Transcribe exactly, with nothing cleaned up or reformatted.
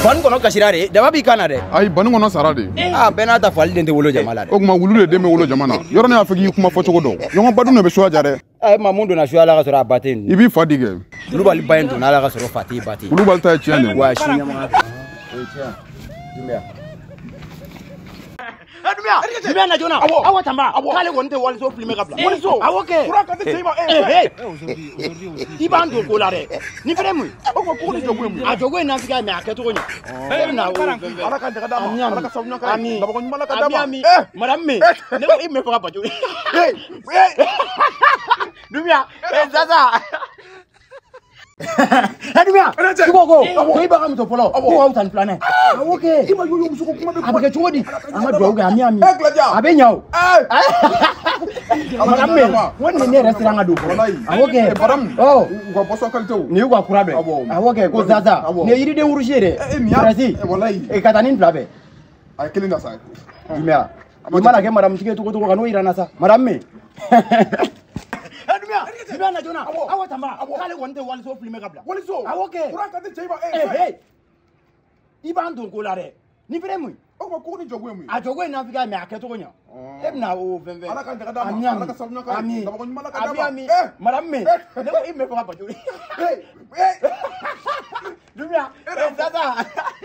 Fan kono kasira de daba bi kana de ay banu kono sara de ah benata fali den te wolo jamala de o kuma wulu de me wolo jamana yoro ne afiki kuma fo cogo do yongo badu ne be so ajare ay mamundo na shuala ka sura batin ibi fadige lu bali bayin to na la ka sura fati bati lu bal ta chiane wa shi nyama e tia dumia dumia dumia na jona awa tamba kale wonte wal so filme kabla wal so awoke kura ka te sema eh eh ibando ko la de ni fremu o ko ko ni jogo mu a jogo na fika me aketo nya eh na o ala ka daga dama ala ka sabunya ka da ba ko nyuma la ka dama eh madam me ne ko imme fa ba jo eh eh dumia eh zaza Adumia, go go. Ko iba kam to polo. Ko out and plan. Okay. Ima yo yo musuko kuma be ko. Abeke chodi. Ama do ga ami ami. Eh glaja. Abe nyaw. Eh. Ama me. Wonni ne restaurant ado. Okay. Baram. Oh, ko boso kalto. ni ko akura be. Okay, ko zaza. Ne yiri de wuru jere. Rasi. Eh wallahi. E katanin flabe. Ay kelina sa. Dumia. Imana ke madam tike to ko to kanu irana sa. Madam me. Adumia, Adumia na jona. Awa tamba. Kale wonte wal so filme kabla. Wali so. Okay. Kura ka te sema Eh eh. Ibando ko la de. Ni fremu. o ko ko ni jogo mu a jogo na Afrika me aketo ko nya. Ebna o venve. Ala kan daga dama. Ala ka sabunya ka. Ami. Da ko nyuma la ka dama. Ami. Eh, madam me. Ne ko imme ko ba jo. Eh. Eh. Dumia. Eh, zaza.